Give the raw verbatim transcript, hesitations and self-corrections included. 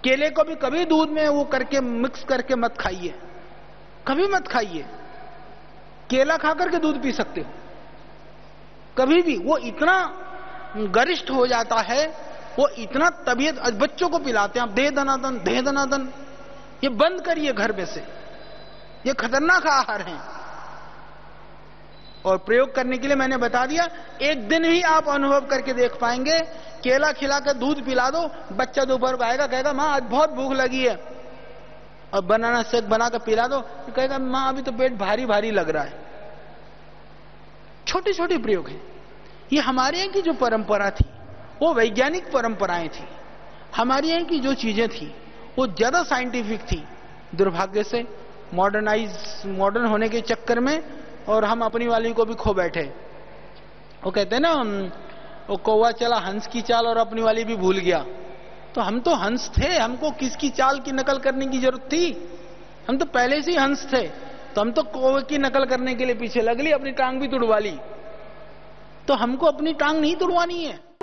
केले को भी कभी दूध में वो करके मिक्स करके मत खाइए, कभी मत खाइए। केला खा करके दूध पी सकते हो कभी भी। वो इतना गरिष्ठ हो जाता है, वो इतना तबीयत। बच्चों को पिलाते हैं आप दे दनादन दे दनादन, ये बंद करिए घर में से, ये खतरनाक आहार हैं। और प्रयोग करने के लिए मैंने बता दिया, एक दिन ही आप अनुभव करके देख पाएंगे। केला खिलाकर दूध पिला दो, बच्चा दोपहर को आएगा, कहेगा मां आज बहुत भूख लगी है, और बनाना शेक बनाकर पिला दो, कहेगा मां अभी तो पेट भारी भारी लग रहा है। छोटे छोटे प्रयोग हैं ये। हमारे यहाँ की जो परंपरा थी वो वैज्ञानिक परंपराएं थी। हमारे यहाँ की जो चीजें थी वो ज्यादा साइंटिफिक थी। दुर्भाग्य से मॉडर्नाइज मॉडर्न होने के चक्कर में और हम अपनी वाली को भी खो बैठे। वो कहते हैं ना, वो कौवा चला हंस की चाल और अपनी वाली भी भूल गया। तो हम तो हंस थे, हमको किसकी चाल की नकल करने की जरूरत थी? हम तो पहले से ही हंस थे, तो हम तो कौवे की नकल करने के लिए पीछे लग ली, अपनी टांग भी तुड़वा ली। तो हमको अपनी टांग नहीं तुड़वानी है।